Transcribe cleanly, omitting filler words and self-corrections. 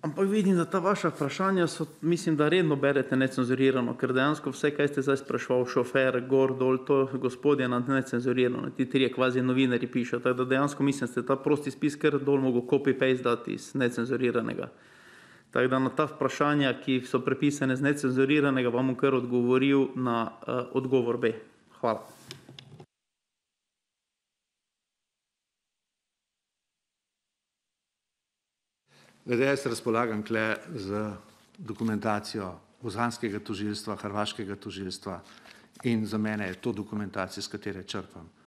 Ampak vidim, da ta vaša vprašanja so, mislim, da redno berete necenzurirano, ker dejansko vse, kaj ste zdaj spraševal, šofer, gor, dol, to gospodje na necenzurirano, ti trije kvazi novinarji pišejo, tako da dejansko mislim, ste ta prosti spis kar dol mogo copy-paste dati iz necenzuriranega. Tako da na ta vprašanja, ki so prepisane z necenzuriranega, vam bom kar odgovoril na odgovor B. Hvala. Jaz razpolagam tle z dokumentacijo bosanskega tožilstva, hrvaškega tožilstva in za mene je to dokumentacija, s katere črpam.